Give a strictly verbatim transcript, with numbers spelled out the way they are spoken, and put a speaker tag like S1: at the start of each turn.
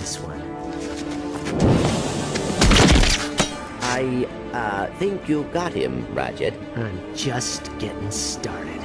S1: this one.
S2: I, uh, think you got him, Ratchet.
S1: I'm just getting started.